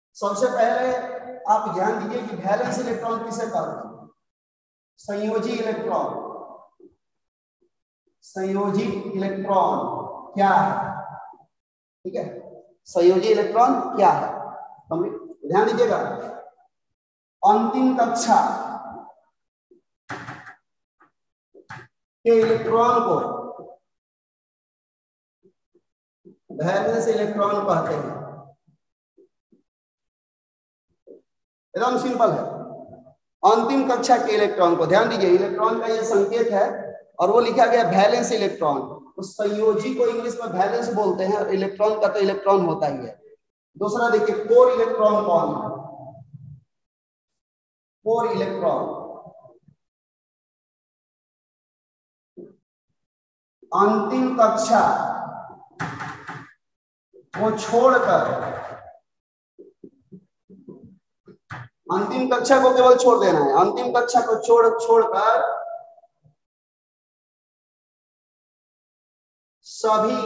सबसे पहले आप ध्यान दीजिए कि वैलेंस इलेक्ट्रॉन किसे कहते हैं? संयोजी इलेक्ट्रॉन। संयोजी इलेक्ट्रॉन क्या है? ठीक है, संयोजी इलेक्ट्रॉन क्या है? ध्यान दीजिएगा, अंतिम कक्षा के इलेक्ट्रॉन को वैलेंस इलेक्ट्रॉन कहते हैं। एकदम सिंपल है, अंतिम कक्षा के इलेक्ट्रॉन को। ध्यान दीजिए, इलेक्ट्रॉन का ये संकेत है और वो लिखा गया वैलेंस इलेक्ट्रॉन। तो संयोजी को इंग्लिश में वैलेंस बोलते हैं, और इलेक्ट्रॉन का तो इलेक्ट्रॉन होता ही है। दूसरा देखिए, कोर इलेक्ट्रॉन कौन है? कोर इलेक्ट्रॉन अंतिम कक्षा को छोड़कर, अंतिम कक्षा को केवल छोड़ देना है, अंतिम कक्षा को छोड़कर सभी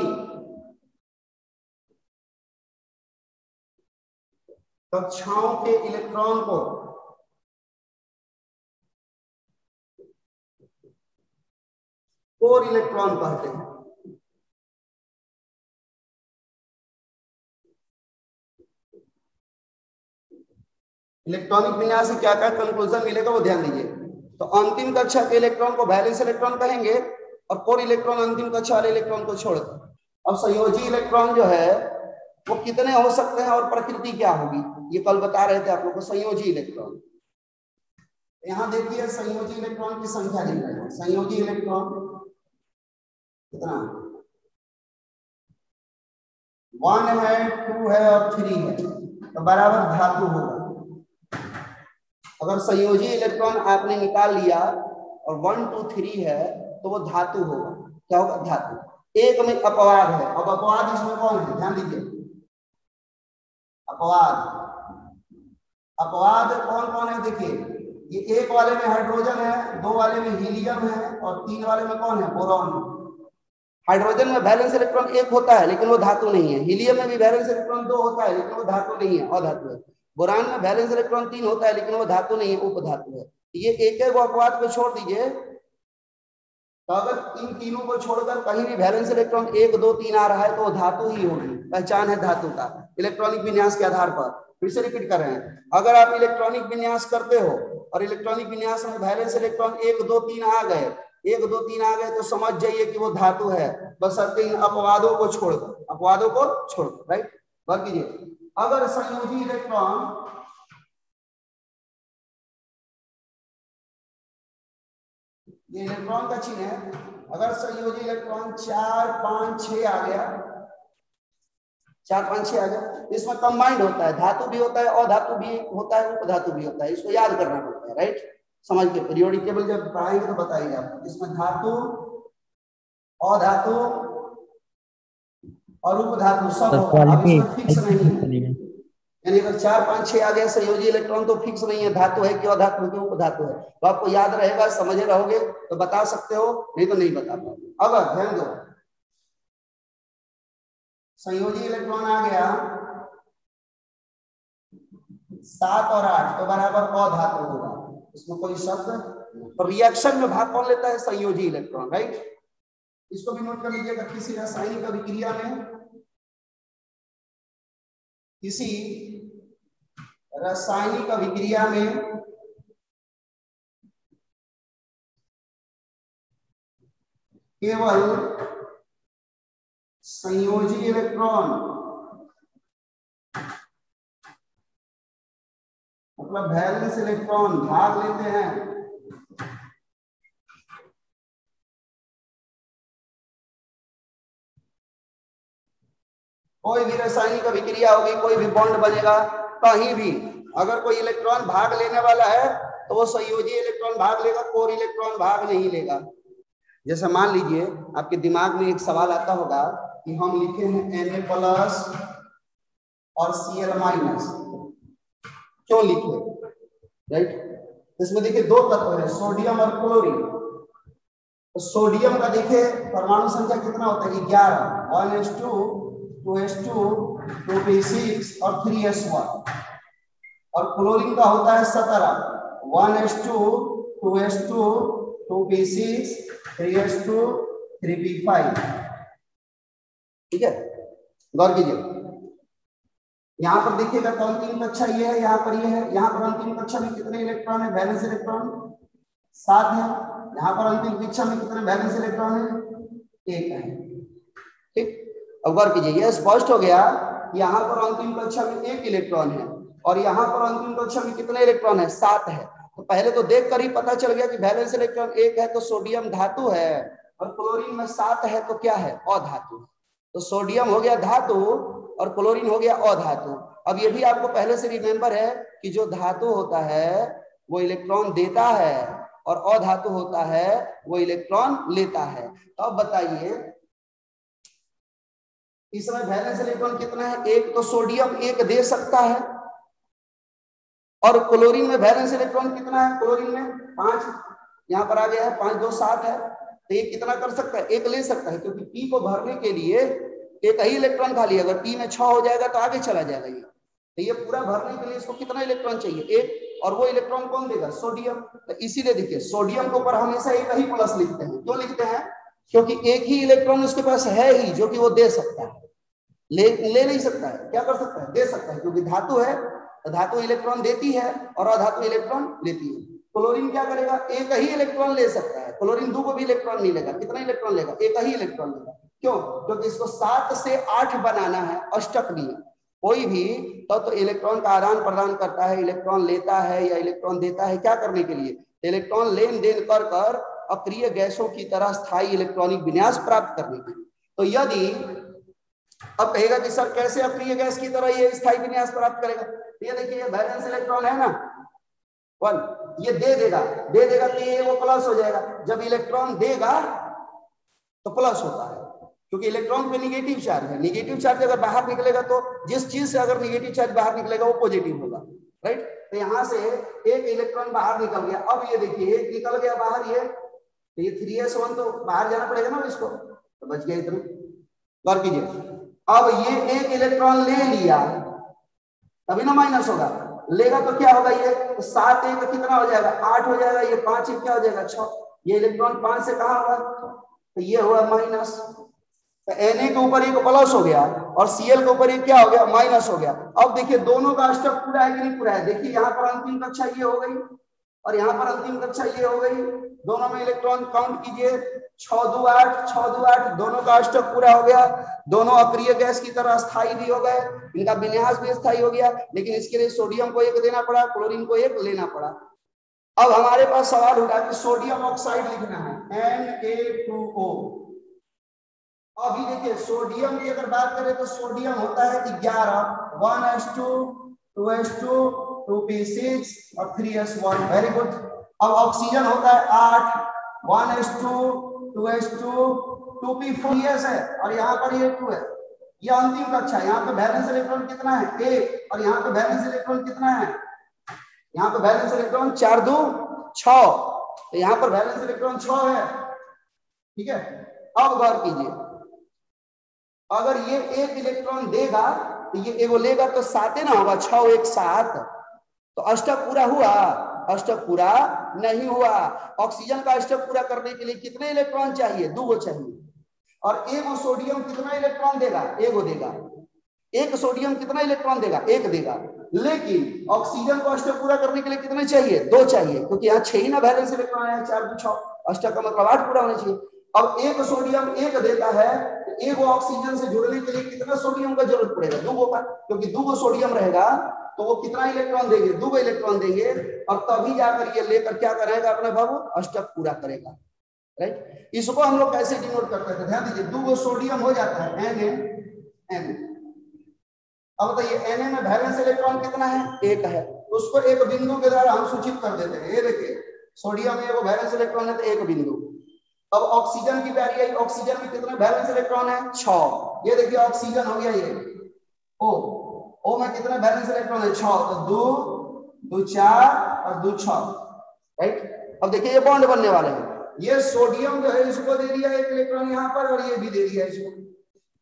कक्षाओं के इलेक्ट्रॉन को कोर इलेक्ट्रॉन कहते हैं। इलेक्ट्रॉनिक विन्यास से क्या क्या कंक्लूजन मिलेगा वो ध्यान दीजिए। तो अंतिम कक्षा के इलेक्ट्रॉन को वैलेंस इलेक्ट्रॉन कहेंगे, और कोर इलेक्ट्रॉन अंतिम कक्षा वाले इलेक्ट्रॉन को छोड़कर। अब संयोजी इलेक्ट्रॉन जो है वो कितने हो सकते हैं और प्रकृति क्या होगी, ये कल बता रहे थे आप लोग को। संयोजी इलेक्ट्रॉन, यहाँ देखिए संयोजी इलेक्ट्रॉन की संख्या दी गई है। संयोजी इलेक्ट्रॉन कितना? 1 है, 2 है और 3 है, तो बराबर धातु होगा। अगर संयोजी इलेक्ट्रॉन आपने निकाल लिया और 1 2 3 है तो वो धातु होगा। क्या होगा? धातु। एक में अपवाद है। अब अपवाद इसमें कौन है? ध्यान दीजिए, अपवाद। अपवाद कौन कौन है? देखिए, ये 1 वाले में हाइड्रोजन है, 2 वाले में हीलियम है और 3 वाले में कौन है? बोरॉन। हाइड्रोजन में वैलेंस इलेक्ट्रॉन 1 होता है लेकिन वो धातु नहीं है। हीलियम में भी वैलेंस इलेक्ट्रॉन 2 होता है लेकिन वो धातु नहीं है, अधातु है। बोरान में वैलेंस इलेक्ट्रॉन 3 होता है लेकिन वो धातु नहीं है, उपधातु है। ये एक एक अपवाद को छोड़ दीजिए, तो अगर इन तीनों को छोड़कर कहीं भी वैलेंस इलेक्ट्रॉन 1 2 3 आ रहा है तो वो धातु ही होगी। पहचान है धातु का इलेक्ट्रॉनिक विन्यास के आधार पर। फिर से रिपीट कर रहे हैं, अगर आप इलेक्ट्रॉनिक विन्यास करते हो और इलेक्ट्रॉनिक विन्यास में वैलेंस इलेक्ट्रॉन 1 2 3 आ गए, 1 2 3 आ गए तो समझ जाइए कि वो धातु है, बशर्ते इन अपवादों को छोड़कर। अपवादों को छोड़कर, राइट? बात कीजिए, अगर संयोजी इलेक्ट्रॉन ये इलेक्ट्रॉन का चिन्ह है, अगर संयोजी इलेक्ट्रॉन 4 5 6 आ गया, 4 5 6 आ गया, इसमें कंबाइंड होता है, धातु भी होता है, अधातु भी होता है, उपधातु भी होता है। इसको याद करना पड़ता है, राइट? समझ के पीरियोडिक टेबल जब पढ़ाएंगे तो बताएंगे आपको। इसमें धातु, अधातु और उपधातु सब होगा। अब इसमें फिक्स नहीं है, यानी अगर 4 5 6 आ गया संयोजी इलेक्ट्रॉन तो फिक्स नहीं है धातु है कि अधातु है, उपधातु है। तो आपको याद रहेगा, समझे रहोगे तो बता सकते हो, नहीं तो नहीं बता पाओगे। अब ध्यान दो, संयोजी इलेक्ट्रॉन आ गया 7 और 8 तो बराबर अधातु होगा, इसमें कोई शब्द। तो रिएक्शन में भाग कौन लेता है? संयोजी इलेक्ट्रॉन, राइट? इसको भी नोट कर लीजिएगा। किसी रासायनिक अभिक्रिया में, किसी रासायनिक अभिक्रिया में केवल संयोजी इलेक्ट्रॉन, मतलब वैलेंस इलेक्ट्रॉन भाग लेते हैं। कोई भी रासायनिक अभिक्रिया होगी, कोई भी बॉन्ड बनेगा, कहीं भी अगर कोई इलेक्ट्रॉन भाग लेने वाला है तो वो संयोजी इलेक्ट्रॉन भाग लेगा, कोर इलेक्ट्रॉन भाग नहीं लेगा। जैसे मान लीजिए आपके दिमाग में एक सवाल आता होगा कि हम लिखे हैं Na+ और Cl-, क्यों लिखे, राइट? इसमें देखिए 2 तत्व है, सोडियम और क्लोरीन। तो सोडियम का देखिए परमाणु संख्या कितना होता है? 11, 1s2 2s2 2p6 और 3s1। और क्लोरीन का होता है 17, 1s2 2s2 2p6 3s2 3p5। ठीक है, गौर कीजिए, यहाँ पर देखिएगा तो अंतिम कक्षा ये है, यहाँ पर ये है, यहाँ पर अंतिम कक्षा में कितने इलेक्ट्रॉन है, वैलेंस इलेक्ट्रॉन 7 है, यहाँ पर अंतिम कक्षा में कितने वैलेंस इलेक्ट्रॉन है, 1 है। ठीक, अब गौर कीजिए, यह स्पष्ट हो गया कि यहाँ पर अंतिम कक्षा में 1 इलेक्ट्रॉन है और यहाँ पर अंतिम कक्षा में कितने इलेक्ट्रॉन है, 7 है। तो पहले तो देख कर ही पता चल गया कि वैलेंस इलेक्ट्रॉन 1 है तो सोडियम धातु है, और क्लोरीन में 7 है तो क्या है, अधातु। तो सोडियम हो गया धातु और क्लोरीन हो गया अधातु। अब ये भी आपको पहले से रिमेंबर है कि जो धातु होता है वो इलेक्ट्रॉन देता है और अधातु होता है वो इलेक्ट्रॉन लेता है। तो अब बताइए इसमें वैलेंस इलेक्ट्रॉन कितना है, 1। तो सोडियम 1 दे सकता है, और क्लोरीन में वैलेंस इलेक्ट्रॉन कितना है, क्लोरीन में 5, यहाँ पर आ गया है 5 2 7 है। तो ये कितना कर सकता है, 1 ले सकता है, क्योंकि पी को भरने के लिए एक ही इलेक्ट्रॉन खाली, अगर पी में 6 हो जाएगा तो आगे चला जाएगा ये। तो ये पूरा भरने के लिए इसको कितना इलेक्ट्रॉन चाहिए, 1, और वो इलेक्ट्रॉन कौन देगा, सोडियम। तो इसीलिए देखिए सोडियम के ऊपर हमेशा एक ही प्लस लिखते हैं। क्यों लिखते हैं, क्योंकि एक ही इलेक्ट्रॉन उसके पास है ही जो कि वो दे सकता है, ले नहीं सकता है, क्या कर सकता है, दे सकता है, क्योंकि धातु है तो धातु इलेक्ट्रॉन देती है और अधातु इलेक्ट्रॉन लेती है। क्लोरीन क्या करेगा, एक ही इलेक्ट्रॉन ले सकता है, क्लोरीन 2 को भी इलेक्ट्रॉन नहीं लेगा। कितना इलेक्ट्रॉन लेगा, एक ही इलेक्ट्रॉन लेगा। क्यों, क्योंकि इसको 7 से 8 बनाना है, अष्टक नियम। कोई भी तो इलेक्ट्रॉन का आदान प्रदान करता है, इलेक्ट्रॉन लेता है या इलेक्ट्रॉन देता है, क्या करने के लिए, इलेक्ट्रॉन लेन देन कर कर अक्रिय गैसों की तरह स्थायी इलेक्ट्रॉनिक विन्यास प्राप्त करने के लिए। तो यदि अब कहेगा कि सर कैसे अक्रिय गैस की तरह ये स्थायी विन्यास प्राप्त करेगा, ये देखिए ये वैलेंस इलेक्ट्रॉन है ना 1, ये दे देगा तो ये वो प्लस हो जाएगा। जब इलेक्ट्रॉन देगा तो प्लस होता है, क्योंकि इलेक्ट्रॉन पे निगेटिव चार्ज है। निगेटिव चार्ज अगर बाहर निकलेगा तो जिस चीज से अगर निगेटिव चार्ज बाहर निकलेगा वो पॉजिटिव होगा, राइट। तो यहाँ से एक इलेक्ट्रॉन बाहर निकल गया। अब ये देखिए एक निकल गया बाहर, ये तो ये 3s1 तो बाहर जाना पड़ेगा ना इसको, तो बच गया इतना। गौर कीजिए, अब ये एक इलेक्ट्रॉन ले लिया तभी ना माइनस होगा, लेगा तो क्या होगा, ये 7 1 कितना हो जाएगा, 8 हो जाएगा, ये 5 1 क्या हो जाएगा, 6। ये इलेक्ट्रॉन 5 से कहाँ होगा, तो ये हुआ माइनस। तो Na के ऊपर एक प्लस हो गया और Cl के ऊपर एक क्या हो गया, माइनस हो गया। अब देखिए दोनों का अष्टक पूरा है कि नहीं पूरा है। देखिए यहाँ पर अंतिम कक्षा ये हो गई और यहाँ पर अंतिम कक्षा ये हो गई, दोनों में इलेक्ट्रॉन काउंट कीजिए, 6 2 8 6 2 8, दोनों का अष्टक पूरा हो गया। दोनों अक्रिय गैस की तरह स्थायी भी हो गए, इनका विन्यास भी स्थायी हो गया, लेकिन इसके लिए सोडियम को 1 देना पड़ा, क्लोरीन को 1 लेना पड़ा। अब हमारे पास सवाल उठा कि सोडियम ऑक्साइड लिखना है, Na2O। अभी देखिए सोडियम की अगर बात करें तो सोडियम होता है 11, 1s2 2s2 2p6 और 3s1, वेरी गुड। अब ऑक्सीजन होता है 8, 1s2 2s2 2p4 है और यहाँ पर ये 2 है। ये अंतिम कक्षा, यहाँ पे वैलेंस इलेक्ट्रॉन कितना है, 1, और यहाँ पे वैलेंस इलेक्ट्रॉन कितना है, यहाँ पे वैलेंस इलेक्ट्रॉन 4 2 6, तो यहाँ पर वैलेंस इलेक्ट्रॉन 6 है, ठीक है। अब गौर कीजिए, अगर ये 1 इलेक्ट्रॉन देगा तो ये एगो लेगा तो 7 ना होगा, 6 1 7, तो अष्टक पूरा हुआ, अष्टक पूरा नहीं हुआ। ऑक्सीजन का अष्टक पूरा करने के लिए कितने इलेक्ट्रॉन चाहिए, 2 चाहिए, और एगो सोडियम कितना इलेक्ट्रॉन देगा, एगो देगा। एक सोडियम कितना इलेक्ट्रॉन देगा, 1 देगा। लेकिन ऑक्सीजन को अष्टक पूरा करने के लिए कितने चाहिए, 2 चाहिए, क्योंकि यहाँ 6 ही ना वैलेंस इलेक्ट्रॉन है, 4 2 6, अष्टक का मतलब 8 पूरा होना चाहिए। अब एक सोडियम 1 देता है, एक ऑक्सीजन से जुड़ने के लिए कितना सोडियम का जरूरत पड़ेगा, 2 का, क्योंकि 2 सोडियम रहेगा तो वो कितना इलेक्ट्रॉन देंगे, 2 इलेक्ट्रॉन देंगे, और तभी जाकर ये लेकर क्या करेगा अपने बाबू, अष्टक पूरा करेगा, राइट। इसको हम लोग कैसे डिनोट करते थे, ध्यान दीजिए, 2 सोडियम हो जाता है Na। अब बताइए Na में वैलेंस इलेक्ट्रॉन कितना है, 1 है, उसको एक बिंदु के द्वारा हम सूचित कर देते हैं। ये देखिए सोडियम में वो वैलेंस इलेक्ट्रॉन है तो 1 बिंदु। अब ऑक्सीजन की बारी आई, ऑक्सीजन में कितने वैलेंस इलेक्ट्रॉन है, 6। ये देखिए ऑक्सीजन हो गया, ये O में कितने वैलेंस इलेक्ट्रॉन है, 6, तो 2 2 4 और 2 6, राइट। अब देखिए ये बॉन्ड बनने वाले हैं, ये सोडियम जो है इसको दे दिया 1 इलेक्ट्रॉन यहाँ पर, और ये भी दे दिया इसको।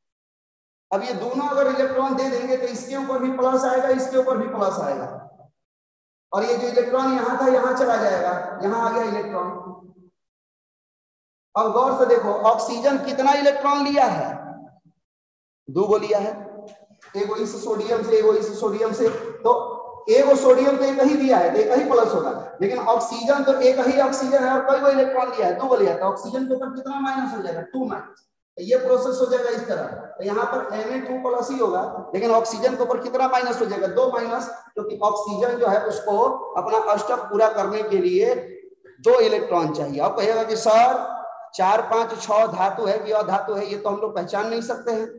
अब ये दोनों अगर इलेक्ट्रॉन दे देंगे तो इसके ऊपर भी प्लस आएगा, इसके ऊपर भी प्लस आएगा, और ये जो इलेक्ट्रॉन यहाँ था यहाँ चला जाएगा, यहाँ आ गया इलेक्ट्रॉन। अब गौर से देखो ऑक्सीजन कितना इलेक्ट्रॉन लिया है, 2 गो लिया है, एगो इस सोडियम से एगो इस सोडियम से, तो एगो सोडियम तो एक ही दिया है, एक ही प्लस होगा, लेकिन ऑक्सीजन तो एक ही ऑक्सीजन है और कई गो इलेक्ट्रॉन लिया है, 2 गो लिया, तो ऑक्सीजन के ऊपर कितना माइनस हो जाएगा, 2 माइनस। ये प्रोसेस हो जाएगा इस तरह, तो यहाँ पर Na2+ ही होगा, लेकिन ऑक्सीजन के ऊपर कितना माइनस हो जाएगा, 2 माइनस, क्योंकि ऑक्सीजन जो है उसको अपना अष्टक पूरा करने के लिए 2 इलेक्ट्रॉन चाहिए। अब कहेगा कि सर 4 5 6 धातु है कि अधातु है, ये तो हम लोग पहचान नहीं सकते हैं।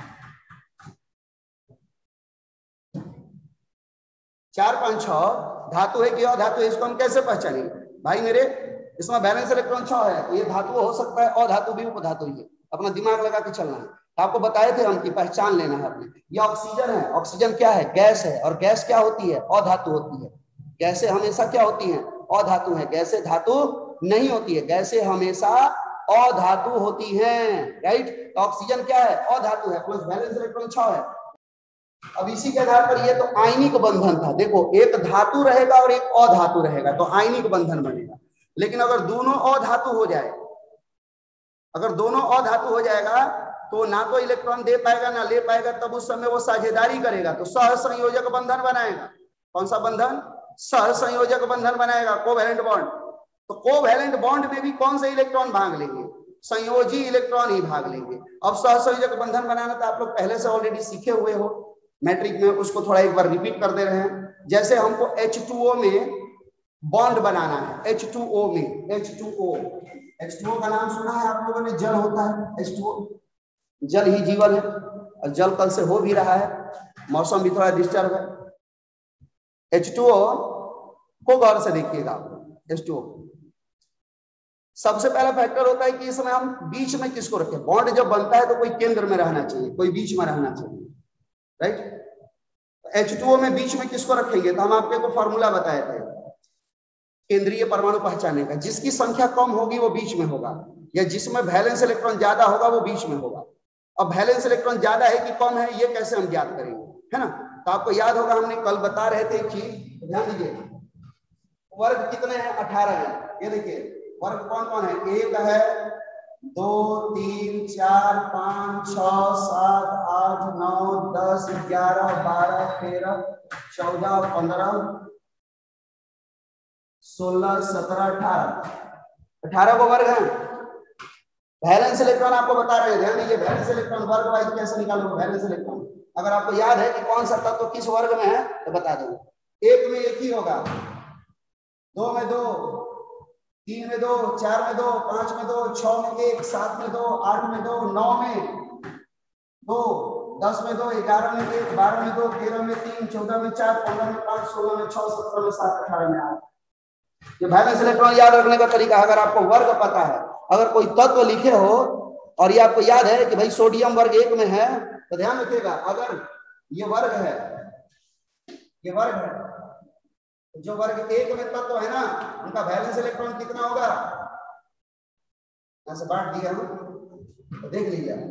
4 5 6 धातु है कि अधातु है, इसको हम कैसे पहचानेंगे भाई मेरे, इसमें बैलेंस इलेक्ट्रॉन 6 है, तो ये धातु हो सकता है, अधातु भी उपधातु ही है, अपना दिमाग लगा के चलना है। तो आपको बताए थे हम कि पहचान लेना है आपने। ये ऑक्सीजन है, ऑक्सीजन क्या है, गैस है, और गैस क्या होती है, अधातु होती है। गैसें हमेशा क्या होती हैं, अधातु है, गैसें धातु नहीं होती है, गैसें हमेशा अधातु होती हैं, राइट। तो ऑक्सीजन क्या है, अधातु है, प्लस बैलेंस इलेक्ट्रॉन 6 है। अब इसी के आधार पर ये तो आयनिक बंधन था, देखो एक धातु रहेगा और एक अधातु रहेगा तो आयनिक बंधन बनेगा। लेकिन अगर दोनों अधातु हो जाए, अगर दोनों अधातु हो जाएगा तो ना तो इलेक्ट्रॉन दे पाएगा ना ले पाएगा, तब उस समय वो साझेदारी करेगा, तो सहसंयोजक बंधन बनाएगा। कौन सा बंधन, सहसंयोजक बंधन बनाएगा, कोवैलेंट बॉन्ड। तो कोवैलेंट बॉन्ड में भी कौन से इलेक्ट्रॉन भाग लेंगे, संयोजी इलेक्ट्रॉन ही भाग लेंगे। अब सहसंयोजक बंधन बनाना तो आप लोग पहले से ऑलरेडी सीखे हुए हो मैट्रिक में, उसको थोड़ा एक बार रिपीट कर दे रहे हैं। जैसे हमको H2O में बॉन्ड बनाना है, H2O में, H2O का नाम सुना है आप लोगों ने, जल होता है H2O, जल ही जीवन है, और जल कल से हो भी रहा है, मौसम भी थोड़ा डिस्टर्ब है। H2O को गौर से देखिएगा आप, H2O सबसे पहला फैक्टर होता है कि इसमें हम बीच में किसको रखें, बॉन्ड जब बनता है तो कोई केंद्र में रहना चाहिए, कोई बीच में रहना चाहिए, राइट। H2O में बीच में किसको रखेंगे, तो हम आपको को फॉर्मूला बताए थे केंद्रीय परमाणु पहचानने का, जिसकी संख्या कम होगी वो बीच में होगा, या जिसमें वैलेंस इलेक्ट्रॉन ज्यादा होगा वो बीच में होगा। अब वैलेंस इलेक्ट्रॉन ज्यादा है कि कम है, ये कैसे हम ज्ञात करेंगे, है ना। तो आपको याद होगा हमने कल बता रहे थे कि ध्यान दीजिए, वर्ग कितने हैं, 18 है। ये देखिए वर्ग कौन कौन है, 1 है, 2 3 4 5 6 7 8 9 10 11 12 13 14 15 16 17 18 को वर्ग है। वैलेंस इलेक्ट्रॉन आपको बता रहे हैं, ध्यान दीजिए, वैलेंस इलेक्ट्रॉन वर्ग वाइज कैसे निकालोगे वैलेंस इलेक्ट्रॉन, अगर आपको याद है कि कौन सा तत्व किस वर्ग में है तो बता दो। 1 में 1 ही होगा, 2 में 2, 3 में 2, 4 में 2, 5 में 2, 6 में 1, 7 में 2, 8 में 2, 9 में 2, 10 में 2, 11 में 1, 12 में 2, 13 में 3, 14 में 4, 15 में 5, 16 में 6, 17 में 7, 18 में 8। ये वैलेंस इलेक्ट्रॉन याद रखने का तरीका, अगर आपको वर्ग पता है, अगर कोई तत्व लिखे हो और ये आपको याद है कि भाई सोडियम वर्ग 1 में है, तो ध्यान रखिएगा अगर ये वर्ग है, ये वर्ग है, जो वर्ग 1 में तत्व है ना उनका वैलेंस इलेक्ट्रॉन कितना होगा, ऐसे बांट दिया हूं तो देख लीजिए।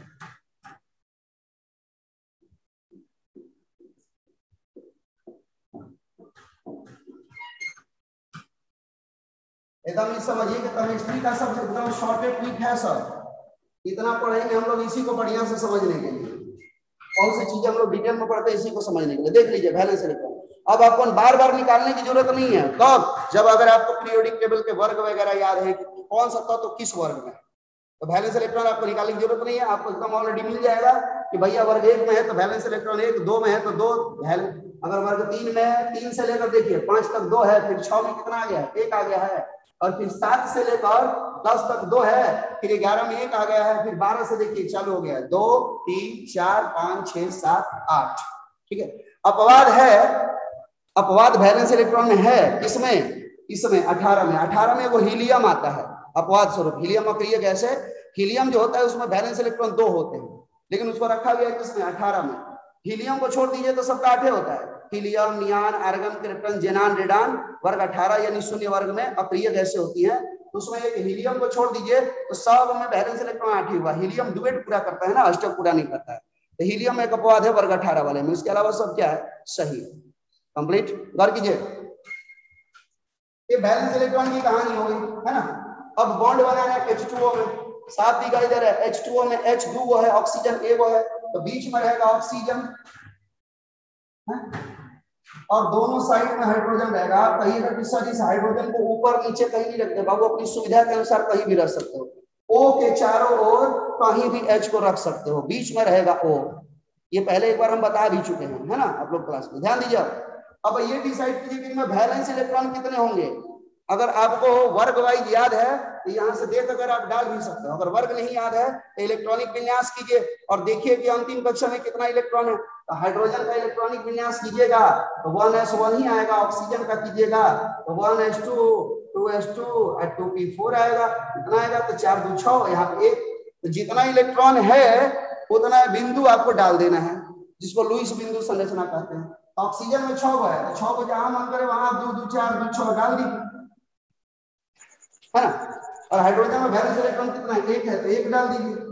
एकदम ये समझिए कि केमिस्ट्री का सबसे एकदम शॉर्टेड ट्रिक है सर, इतना पढ़ेंगे हम लोग इसी को बढ़िया से समझने के लिए, कौन सी चीजें हम लोग डिटेल में पढ़ते हैं इसी को समझने के लिए। देख लीजिए वैलेंस इलेक्ट्रॉन, अब आपको बार बार निकालने की जरूरत नहीं है, कब, जब अगर आपको पीरियोडिक टेबल के वर्ग वगैरह याद है कि कौन सा तत्व तो किस वर्ग में, तो वैलेंस इलेक्ट्रॉन आपको निकालने की जरूरत नहीं है, आपको एकदम ऑलरेडी मिल जाएगा कि भैया वर्ग 1 में है तो वैलेंस इलेक्ट्रॉन 1, 2 में है तो 2, अगर वर्ग 3 में है, 3 से लेकर देखिए 5 तक 2 है, फिर 6 में कितना आ गया है, 1 आ गया है, और फिर 7 से लेकर 10 तक 2 है, फिर 11 में 1 आ गया है, फिर 12 से देखिए चालू हो गया है 2 3 4 5 6 7 8, ठीक है। अपवाद है, अपवाद वैलेंस इलेक्ट्रॉन में है, किसमें, इसमें 18 में, 18 में वो हीलियम आता है अपवाद स्वरूप, हीलियम अक्रिय गैस है, हीलियम जो होता है उसमें वैलेंस इलेक्ट्रॉन 2 होते हैं, लेकिन उसको रखा गया है किसमें, 18 में। हीलियम को छोड़ दीजिए तो सबका 8 होता है, helium, neon, argon, krypton, xenon, radon, वर्ग 18 यानी शून्य वर्ग में अप्रिय गैसें होती हैं, तो उसमें एक हीलियम को छोड़ दीजिए तो सब में वैलेंस इलेक्ट्रॉन 8 ही हुआ। हीलियम डुएट पूरा करता है ना, अष्टक पूरा नहीं करता है, तो हीलियम एक अपवाद है वर्ग 18 वाले में, इसके अलावा सब क्या है, सही है। कंप्लीट गौर कीजिए। ये बैलेंस इलेक्ट्रॉन की कहानी हो गई, है ना। अब बॉन्ड बनाना है H2O में, साथ दिखाई दे रहा है H2O में H दो है, ऑक्सीजन एक है, तो बीच में रहेगा ऑक्सीजन, और दोनों साइड में हाइड्रोजन रहेगा। आप कहिएगा कि सर इस हाइड्रोजन को ऊपर नीचे कहीं नहीं रखते बाबू, अपनी सुविधा के अनुसार कहीं भी रख सकते हो। O के चारों ओर कहीं भी H को रख सकते हो, बीच में रहेगा O। ये पहले एक बार हम बता भी चुके हैं, है ना, आप लोग क्लास में ध्यान दीजिए। अब ये डिसाइड कीजिए कि इनमें वैलेंस इलेक्ट्रॉन कितने होंगे। अगर आपको वर्ग वाइज याद है तो यहाँ से देख अगर आप डाल भी सकते हो, अगर वर्ग नहीं याद है तो इलेक्ट्रॉनिक विन्यास कीजिए और देखिए कि अंतिम कक्षा में कितना इलेक्ट्रॉन है। तो हाइड्रोजन का इलेक्ट्रॉनिक विन्यास कीजिएगा तो 1s1 ही आएगा, ऑक्सीजन का कीजिएगा तो 1s2 2s2 और 2p4 आएगा, कितना आएगा तो 4 2 6, यहाँ पे 1। तो जितना इलेक्ट्रॉन है उतना बिंदु आपको डाल देना है, जिसको लुईस बिंदु संरचना कहते हैं। ऑक्सीजन में 6 है तो 6 को जहां मन करे वहां 2 2 4 2 6 डाल दीजिए, है ना। और हाइड्रोजन में वैलेंस इलेक्ट्रॉन कितना है, 1 है तो 1 डाल दीजिए।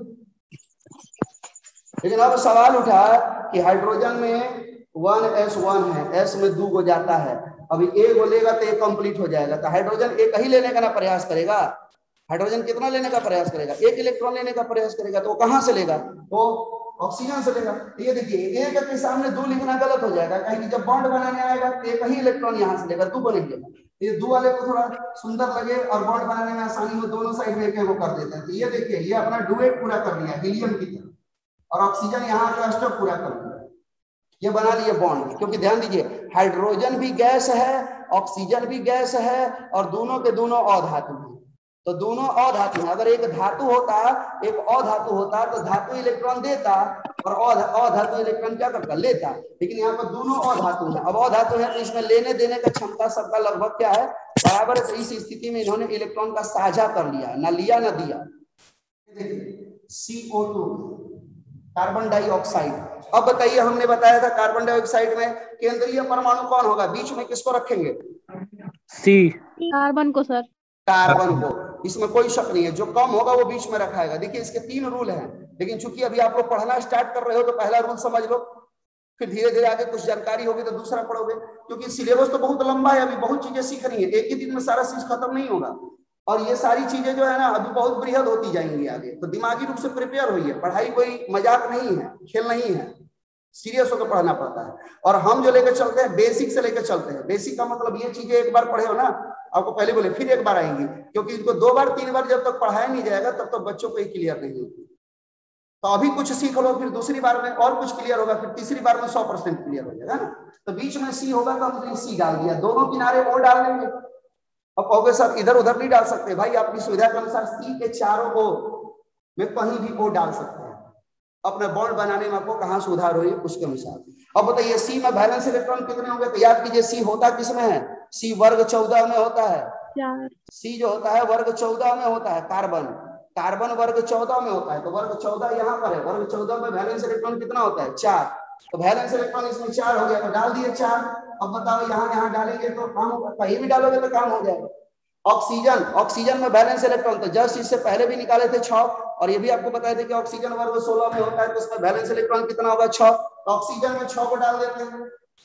लेकिन अब सवाल उठा कि हाइड्रोजन में 1s1 है, s में 2 को जाता है, अभी a को लेगा तो a कंप्लीट हो जाएगा, तो हाइड्रोजन एक ही लेने का ना प्रयास करेगा। हाइड्रोजन कितना लेने का प्रयास करेगा, 1 इलेक्ट्रॉन लेने का प्रयास करेगा, तो वो कहां से लेगा, तो ऑक्सीजन से लेगा। ये देखिए 1 के सामने 2 लिखना गलत हो जाएगा, कहीं जब बॉन्ड बनाने आएगा तो एक ही इलेक्ट्रॉन यहां से लेगा, 2 को नहीं लेगा। ये 2 वाले को थोड़ा सुंदर लगे और बॉन्ड बनाने में आसानी हो, दोनों साइड में एक कर देते हैं। तो ये देखिए ये अपना डुएट पूरा कर लिया हीलियम की तरह, और ऑक्सीजन यहाँ का स्टेप पूरा कर लिया, ये बना लिए बॉन्ड। क्योंकि ध्यान दीजिए हाइड्रोजन भी गैस है, ऑक्सीजन भी गैस है, और दोनों के दोनों अधातु हैं। तो दोनों अधातु हैं, अगर एक धातु होता एक अधातु होता तो धातु इलेक्ट्रॉन देता और अधातु इलेक्ट्रॉन क्या करता, लेता। लेकिन यहाँ पर दोनों अधातु हैं। अब अधातु है तो इसमें लेने देने का क्षमता सबका लगभग क्या है, बराबर है। तो इस स्थिति में इन्होंने इलेक्ट्रॉन का साझा कर लिया, ना लिया ना दिया। CO2 carbon dioxide. अब बताइए हमने बताया था कार्बन डाइऑक्साइड में केंद्रीय परमाणु कौन होगा, बीच में किसको रखेंगे, सी, कार्बन को सर, कार्बन को। इसमें कोई शक नहीं है, जो कम होगा वो बीच में रखाएगा। देखिए इसके 3 रूल हैं, लेकिन चूंकि अभी आप लोग पढ़ना स्टार्ट कर रहे हो तो पहला रूल समझ लो, फिर धीरे धीरे आगे कुछ जानकारी होगी तो दूसरा पढ़ोगे। क्योंकि सिलेबस तो बहुत लंबा है, अभी बहुत चीजें सीखनी है, एक ही दिन में सारा चीज खत्म नहीं होगा। और ये सारी चीजें जो है ना अभी बहुत बृहद होती जाएंगी आगे, तो दिमागी रूप से प्रिपेयर हुई है। पढ़ाई कोई मजाक नहीं है, खेल नहीं है, सीरियस होकर पढ़ना पड़ता है। और हम जो लेकर चलते हैं बेसिक से लेकर चलते हैं। बेसिक का मतलब ये चीजें एक बार पढ़े हो ना, आपको पहले बोले फिर एक बार आएंगी, क्योंकि इनको 2 बार 3 बार जब तक पढ़ाया नहीं जाएगा तब तक बच्चों को ही क्लियर नहीं होती। तो अभी कुछ सीख लो, फिर दूसरी बार में और कुछ क्लियर होगा, फिर तीसरी बार में 100% क्लियर हो जाएगा ना। तो बीच में सी होगा तो हमने सी डाल दिया, दोनों किनारे ओ डाल देंगे। अब कहोगे सर इधर उधर नहीं डाल सकते, भाई अपनी सुविधा के अनुसार सी के चारों ओर में कहीं भी ओ डाल सकते हैं, अपने बॉन्ड बनाने में आपको कहां सुधार हो उसके अनुसार। अब बताइए सी में वैलेंस इलेक्ट्रॉन कितने होंगे, तो याद कीजिए सी होता किसमें है, सी वर्ग 14 में होता है। सी जो होता है वर्ग 14 में होता है, कार्बन कार्बन वर्ग 14 में होता है। तो वर्ग 14 यहाँ पर है, वर्ग 14 में वैलेंस इलेक्ट्रॉन कितना होता है, 4। तो वैलेंस इलेक्ट्रॉन इसमें 4 हो गया, तो डाल दिए 4। अब बताओ यहाँ डालेंगे तो काम होगा, कहीं भी डालोगे तो काम हो जाएगा। ऑक्सीजन, ऑक्सीजन में वैलेंस इलेक्ट्रॉन तो जस्ट इससे पहले भी निकाले थे 6, और ये भी आपको बताए थे कि ऑक्सीजन वर्ग 16 में होता है, तो उसमें वैलेंस इलेक्ट्रॉन कितना होगा, 6। तो ऑक्सीजन में 6 को डाल देते हैं।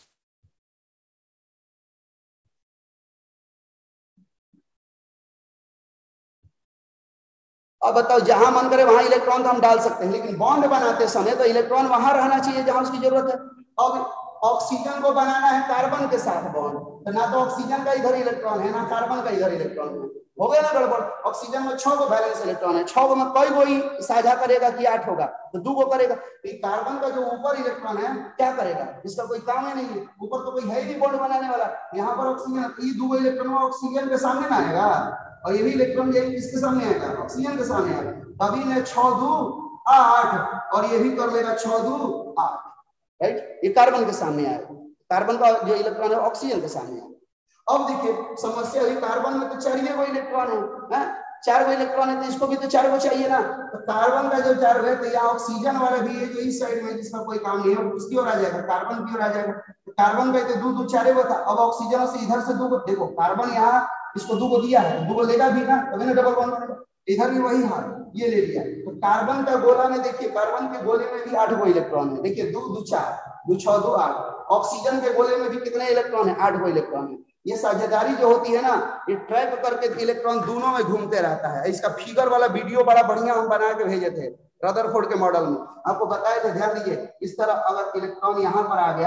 अब बताओ जहां मन करे वहां इलेक्ट्रॉन तो हम डाल सकते हैं, लेकिन बॉन्ड बनाते समय तो इलेक्ट्रॉन वहां रहना चाहिए जहां उसकी जरूरत है। अब ऑक्सीजन को बनाना है कार्बन के साथ बॉन्ड, तो ना तो ऑक्सीजन का इधर इलेक्ट्रॉन है ना कार्बन का इधर इलेक्ट्रॉन है, हो गया ना गड़बड़। ऑक्सीजन में 6 को वैलेंस इलेक्ट्रॉन है, 6 में कई कोई साझा करेगा कि 8 होगा, तो 2 को करेगा। तो कार्बन का जो ऊपर इलेक्ट्रॉन है क्या करेगा, इसका कोई काम ही नहीं है, ऊपर तो कोई है ही नहीं बॉन्ड बनाने वाला। यहाँ पर ऑक्सीजन, ये 2 इलेक्ट्रॉन ऑक्सीजन के सामने ना आएगा, और ये भी इलेक्ट्रॉन किसके सामने आएगा, ऑक्सीजन के सामने आएगा। तभी ने 6 2 8, और ये भी कर लेगा 6 2 8, राइट। ये कार्बन के सामने आएगा, कार्बन का जो इलेक्ट्रॉन है ऑक्सीजन के सामने आएगा। अब देखिए समस्या हुई, कार्बन में तो 4 गो इलेक्ट्रॉन है, 4 गो इलेक्ट्रॉन है, तो इसको भी तो 4 गो चाहिए ना। तो कार्बन का जो 4 है, तो यहाँ ऑक्सीजन वाला भी है जो इस साइड में जिसका कोई काम नहीं है, उसकी ओर आ जाएगा, कार्बन की ओर आ जाएगा। तो कार्बन का तो 2 2 4 गो था, अब ऑक्सीजन से इधर से 2 गो, देखो कार्बन यहाँ इसको 2 गो दिया है, 2 गो लेगा भी ना, तभी ना डबल बॉन्ड बनेगा। इधर भी वही हाल, ये ले लिया। तो कार्बन का गोला में देखिए, कार्बन के गोले में भी 8 गो इलेक्ट्रॉन है, देखिए 2 2 4 2 6 2 8। ऑक्सीजन के गोले में भी कितने इलेक्ट्रॉन है, 8 गो इलेक्ट्रॉन है। ये साझेदारी जो होती है ना, ये ट्रैक करके इलेक्ट्रॉन दोनों में घूमते रहता है। इसका फिगर वाला वीडियो बड़ा बढ़िया हम बना के भेजे थे रदरफोर्ड के मॉडल में, आपको बताए थे। ध्यान दीजिए, इस तरह अगर इलेक्ट्रॉन यहाँ पर आ गया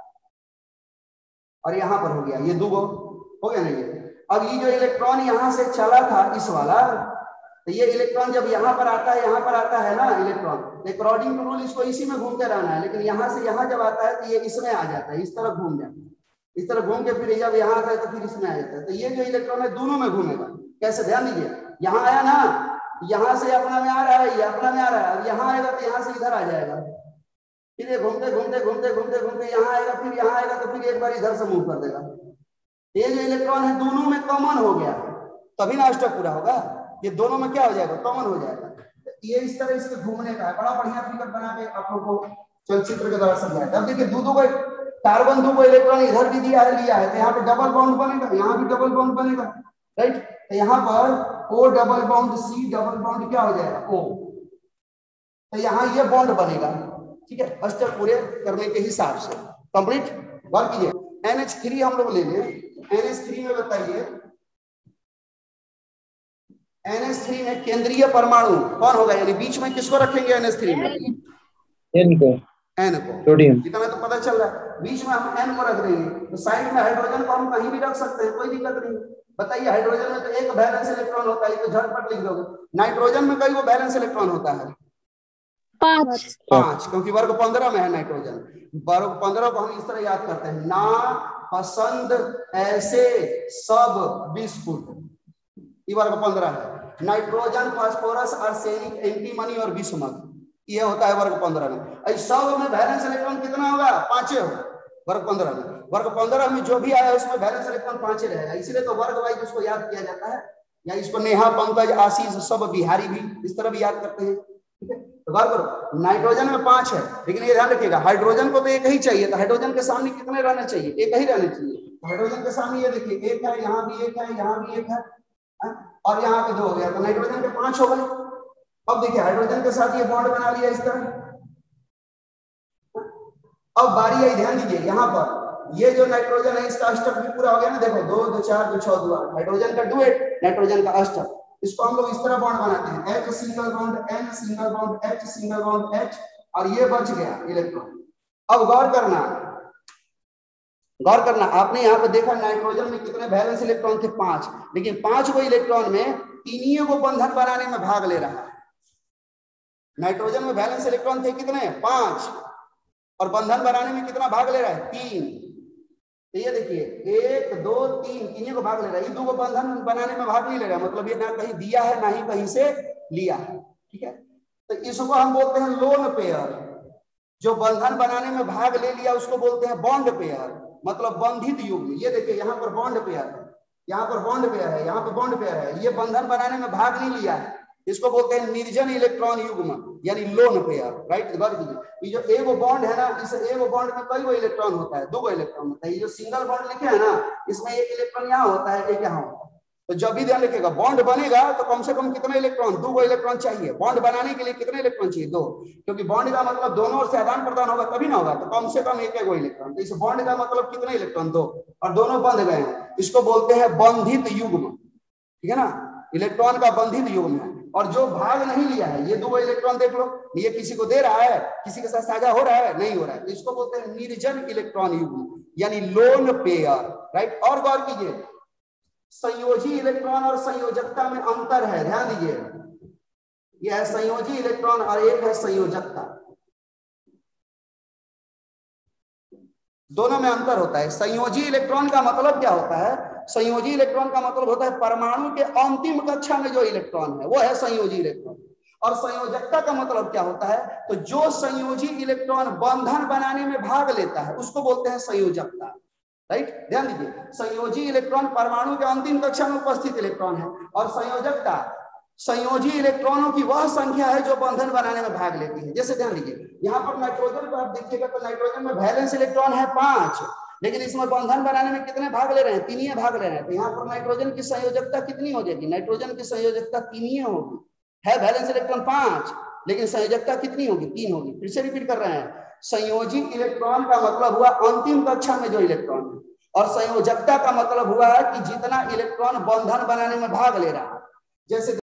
और यहाँ पर हो गया, ये दो हो गया ना ये। अब ये जो इलेक्ट्रॉन यहाँ से चला था इस वाला, तो ये इलेक्ट्रॉन जब यहाँ पर आता है, यहाँ पर आता है ना इलेक्ट्रॉन, अकॉर्डिंग टू रूल इसको इसी में घूमते रहना है। लेकिन यहाँ से यहाँ जब आता है तो ये इसमें आ जाता है, इस तरह घूम जाता है, इस तरह घूम के फिर जब यहाँ आता है तो फिर इसमें आ जाता है। तो ये जो इलेक्ट्रॉन है दोनों में घूमेगा। कैसे? ध्यान दीजिए, यहाँ आया ना, यहाँ से अपना में आ रहा है, ये अपना में आ रहा है। अब यहाँ आएगा तो यहाँ से इधर आ जाएगा, फिर ये घूमते घूमते घूमते घूमते घूमते यहाँ आएगा, फिर यहाँ आएगा तो फिर एक बार इधर से मूव कर देगा। ये जो इलेक्ट्रॉन है दोनों में कॉमन हो गया, तभी ना अष्टक पूरा होगा। ये दोनों में क्या हो जाएगा? कॉमन हो जाएगा। ये इस तरह इसके घूमने का है। बड़ा बढ़िया फिगर बना के आप लोगों को चलचित्र के द्वारा समझाया। अब देखिए दो कार्बन दो इलेक्ट्रॉन इधर भी दिया है, लिया है, तो यहाँ पे डबल बॉन्ड बनेगा, यहाँ भी डबल बॉन्ड बनेगा, राइट। तो यहाँ पर O double bond C double bond क्या हो जाएगा? O। तो यहाँ ये बॉन्ड बनेगा, ठीक है, अष्टक पूरे करने के हिसाब से। कंप्लीट। गौर कीजिए, NH3 हम लोग ले लें। NH3 में बताइए, NH3 में केंद्रीय परमाणु कौन होगा? यानी बीच में किसको रखेंगे NH3 में? N को। सोडियम। इतना तो पता चल रहा है। बीच में हम N को रख देंगे, तो साइड में हाइड्रोजन को हम कहीं भी रख सकते हैं, कोई दिक्कत नहीं। बताइए, हाइड्रोजन में तो एक वैलेंस इलेक्ट्रॉन होता है, तो झटपट लिख दोगे। नाइट्रोजन में कई वो वैलेंस इलेक्ट्रॉन होता है? 5, क्योंकि वर्ग 15 में है नाइट्रोजन। वर्ग 15 को हम इस तरह याद करते हैं, ना पसंद ऐसे सब बिस्कुट, ये वर्ग 15 है। नाइट्रोजन, फास्फोरस, आर्सेनिक, एंटीमनी और बिस्मथ, ये होता है वर्ग 15 में। सब में वैलेंस इलेक्ट्रॉन कितना होगा? 5 होगा वर्ग 15 में। वर्ग 15 में जो भी आया उसमें वैलेंस इलेक्ट्रॉन 5 रहेगा, इसलिए तो वर्ग वाइज उसको याद किया जाता है। या इसको नेहा, पंकज, आशीष, सब बिहारी भी इस तरह भी याद करते हैं, ठीक है। तो गौर करो, नाइट्रोजन में 5 है, लेकिन ये ध्यान रखिएगा हाइड्रोजन को तो एक ही चाहिए, तो हाइड्रोजन के सामने कितने रहने चाहिए? एक ही रहने चाहिए। हाइड्रोजन के सामने ये देखिए, एक है, यहाँ भी एक है, यहाँ भी एक है, और यहाँ पे 2 हो गया, तो नाइट्रोजन के 5 हो गए। अब देखिए हाइड्रोजन के साथ ये बॉन्ड बना लिया इस तरह। अब बारी आई, ध्यान दीजिए, यहाँ पर ये जो नाइट्रोजन है इसका अष्टक भी पूरा हो गया ना। देखो 2 2 4 2 6 2 8, हाइड्रोजन का डुएट, नाइट्रोजन का अष्टक। इसको हम लोग इस तरह बॉन्ड बनाते हैं, H single bond, N single bond, H single bond, H, और ये बच गया इलेक्ट्रॉन। अब गौर करना, आपने यहाँ पर देखा नाइट्रोजन में कितने वैलेंस इलेक्ट्रॉन थे? 5, लेकिन 5 को इलेक्ट्रॉन में तीनियों को बंधन बनाने में भाग ले रहा है। नाइट्रोजन में वैलेंस इलेक्ट्रॉन थे कितने? 5, और बंधन बनाने में कितना भाग ले रहा है? 3। तो ये देखिए 1 2 3 तीनों को भाग ले रहा है, ये 2 को बंधन बनाने में भाग नहीं ले रहा, मतलब ये ना कहीं दिया है ना ही कहीं से लिया है, ठीक है। तो इसको हम बोलते हैं लोन पेयर। जो बंधन बनाने में भाग ले लिया उसको बोलते हैं बॉन्ड पेयर, मतलब बंधित युग्म। ये देखिए यहाँ पर बॉन्ड पेयर है, यहाँ पर बॉन्ड पेयर है, यहाँ पर बॉन्ड पेयर है, ये बंधन बनाने में भाग नहीं लिया है, इसको बोलते हैं निर्जन इलेक्ट्रॉन युग्म, यानी लोन पेयर, राइट। गौर कीजिए, ये जो एगो बॉन्ड है ना, इस एगो बॉन्ड में कई गो इलेक्ट्रॉन होता है? 2 गो इलेक्ट्रॉन होता है। ये जो सिंगल बॉन्ड लिखे है ना, इसमें एक इलेक्ट्रॉन यहाँ होता है, एक यहाँ होता है। तो जब भी ध्यान रखिएगा, बॉन्ड बनेगा तो कम से कम कितने इलेक्ट्रॉन? 2 गो इलेक्ट्रॉन चाहिए। बॉन्ड बनाने के लिए कितने इलेक्ट्रॉन चाहिए? 2, क्योंकि बॉन्ड का मतलब दोनों ओर से आदान प्रदान होगा तभी ना होगा, तो कम से कम एक इलेक्ट्रॉन। तो इस बॉन्ड का मतलब कितने इलेक्ट्रॉन? 2, और दोनों बंध गए हैं, इसको बोलते हैं बंधित युग्म, ठीक है ना। इलेक्ट्रॉन का बंधित युग्म है। और जो भाग नहीं लिया है, ये 2 इलेक्ट्रॉन देख लो, ये किसी को दे रहा है, किसी के साथ साझा हो रहा है? नहीं हो रहा है, तो इसको बोलते हैं निर्जन इलेक्ट्रॉन युग्म, यानी लोन पेयर, राइट। और गौर कीजिए, संयोजी इलेक्ट्रॉन और संयोजकता में अंतर है, ध्यान दीजिए। यह है संयोजी इलेक्ट्रॉन और एक है संयोजकता, दोनों में अंतर होता है। संयोजी इलेक्ट्रॉन का मतलब क्या होता है? संयोजी इलेक्ट्रॉन का मतलब होता है परमाणु के अंतिम कक्षा में जो इलेक्ट्रॉन है वो है संयोजी इलेक्ट्रॉन। और संयोजकता का मतलब क्या होता है? तो जो संयोजी इलेक्ट्रॉन बंधन बनाने में भाग लेता है उसको बोलते हैं संयोजकता, राइट। ध्यान दीजिए, संयोजी इलेक्ट्रॉन परमाणु के अंतिम कक्षा में उपस्थित इलेक्ट्रॉन है, और संयोजकता संयोजी इलेक्ट्रॉनों की वह संख्या है जो बंधन बनाने में भाग लेती है। जैसे ध्यान दीजिए, यहाँ पर नाइट्रोजन को आप देखिएगा तो नाइट्रोजन में वैलेंस इलेक्ट्रॉन है 5, लेकिन इसमें बंधन बनाने में कितने भाग ले रहे हैं? 3 भाग ले रहे हैं। तो यहाँ पर नाइट्रोजन की संयोजकता कितनी हो जाएगी? नाइट्रोजन की संयोजकता 3 होगी। है वैलेंस इलेक्ट्रॉन 5, लेकिन संयोजकता कितनी होगी? 3 होगी। फिर से रिपीट कर रहे हैं, संयोजी इलेक्ट्रॉन का मतलब हुआ अंतिम कक्षा में जो इलेक्ट्रॉन है, और संयोजकता का मतलब हुआ है कि जितना इलेक्ट्रॉन बंधन बनाने में भाग ले रहा है। जैसे